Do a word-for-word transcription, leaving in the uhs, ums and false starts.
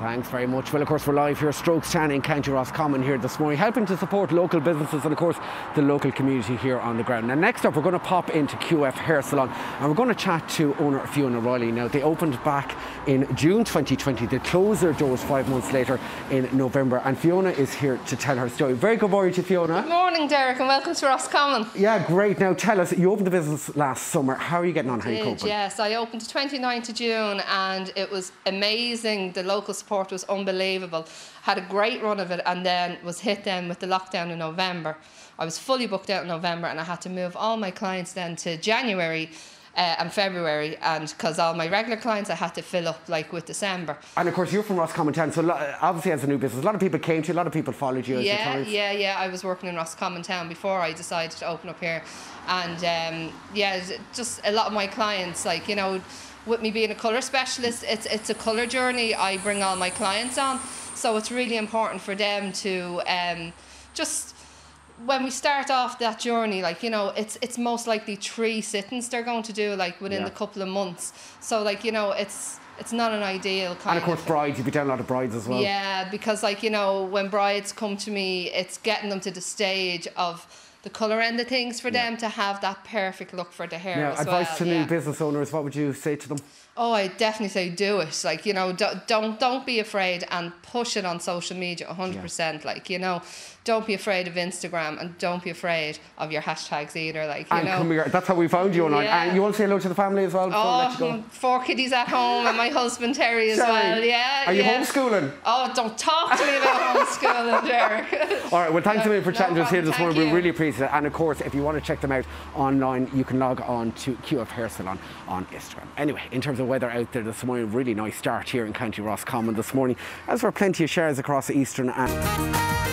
Thanks very much. Well, of course, we're live here, Strokes Town in County Roscommon here this morning, helping to support local businesses and, of course, the local community here on the ground. Now, next up, we're going to pop into Q F Hair Salon and we're going to chat to owner Fiona Riley. Now, they opened back in June twenty twenty. They closed their doors five months later in November, and Fiona is here to tell her story. Very good morning to Fiona. Good morning, Derek, and welcome to Roscommon. Yeah, great. Now, tell us, you opened the business last summer. How are you getting on? How are you coping? Yes, I opened the twenty-ninth of June and it was amazing. The local support was unbelievable. Had a great run of it and then was hit then with the lockdown in November. I was fully booked out in November and I had to move all my clients then to January uh, and February, and because all my regular clients I had to fill up like with December. And of course you're from Roscommon Town, so obviously as a new business, a lot of people came to you, a lot of people followed you as your Yeah, clients. yeah, yeah. I was working in Roscommon Town before I decided to open up here, and um, yeah, just a lot of my clients, like, you know, with me being a colour specialist, it's it's a colour journey I bring all my clients on. So it's really important for them to um, just, when we start off that journey, like, you know, it's it's most likely three sittings they're going to do, like, within yeah. the couple of months. So, like, you know, it's it's not an ideal kind And of course of brides, you've been down a lot of brides as well. Yeah, because, like, you know, when brides come to me, it's getting them to the stage of the colour end of things for yeah. them to have that perfect look for the hair. Now, as advice well. to yeah. new business owners, what would you say to them? Oh, I definitely say do it. Like, you know, don't don't, don't be afraid and push it on social media one hundred percent. Yeah. Like, you know, don't be afraid of Instagram and don't be afraid of your hashtags either. Like, you and know. Come here, that's how we found you online. Yeah. And you want to say hello to the family as well before oh, we let you go? Four kiddies at home and my husband Terry as Sorry. well. Yeah. Are you yeah. homeschooling? Oh, don't talk to me about homeschooling, Derek. All right, well, thanks no, a million for chatting no to us here this morning. You. We really appreciate it. And of course, if you want to check them out online, you can log on to Q F Hair Salon on Instagram. Anyway, in terms of weather out there this morning, really nice start here in County Roscommon this morning, as there are plenty of showers across the eastern and